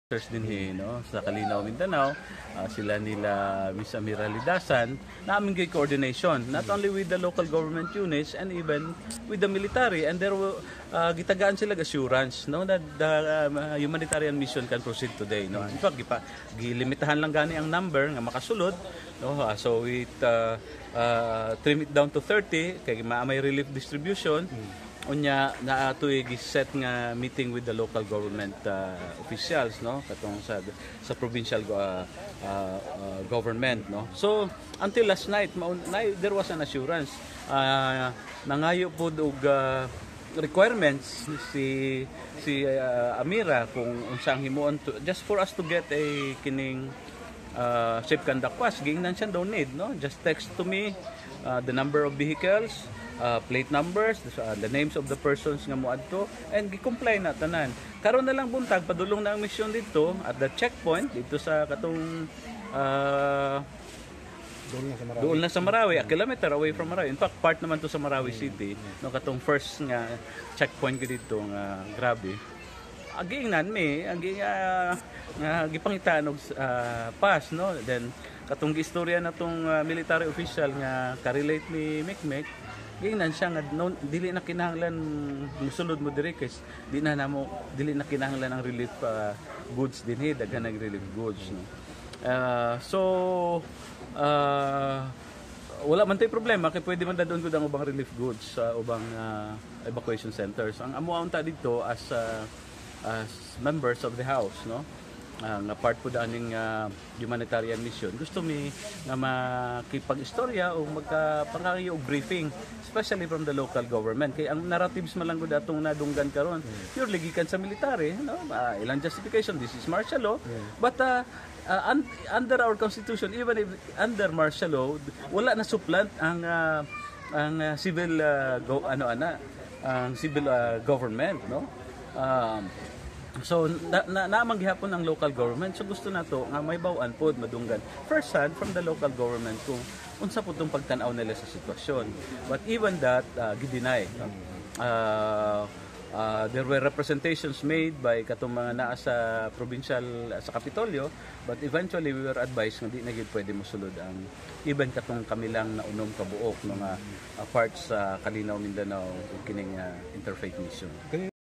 Din no sa Calinaw, Mindanao, sila nila Miss Amira Lidasan na aming coordination not only with the local government units and even with the military, and there were gitagaan sila assurance no that the humanitarian mission can proceed today no. In fact gilimitahan lang gani ang number nga makasulod no, so it trim it down to 30 kay may relief distribution. Unya na atoy giset nga meeting with the local government officials no katong sa provincial government no. So until last night there was an assurance nangayo pud og requirements si Amira kung unsang himuon just for us to get a kining safe conduct pass. Gingnan siya don't need no, just text to me the number of vehicles, plate numbers, the names of the persons nga moadto, and gi-comply na tanan. Karon na lang buntag padulong na ang mission dito at the checkpoint dito sa katong doon na sa Marawi, a kilometer away from Marawi. In fact, part naman to sa Marawi City, no katong first nga checkpoint dito nga grabe. Agingnan mi, gipangitaan og pass no. Then katong istorya na tong military official nga ka-relate ni Mikmek, gingnan siya nga no, dili na kinahanglan musulod mo diri kay dili na kinahanglan ang relief goods dinhi, daghan nag relief goods no. Wala man tay problema kay pwede man dadon gud ang ubang relief goods sa ubang evacuation centers. Ang amo unta dito as members of the house no, nga part po daning humanitarian mission, gusto mi nga makipag-istorya o magkapangayo og briefing especially from the local government kay ang narratives man lang gud atong nadunggan karon purely gikan sa military no. Ilang justification, this is martial law, but under our constitution, even if under martial law, wala na supplant ang civil civil government no. So naamang gihapon ang local government, so gusto nato nga may baw-an pod madunggan first hand from the local government kung unsa pud tong pagtan-aw nila sa sitwasyon. But even that gideny. There were representations made by katong mga naa sa provincial sa Kapitolyo, but eventually we were advised nga di na gid pwede mosulod ang even katong kami lang na unom kabuok no nga parts sa Calinaw, Mindanao kining interfaith mission.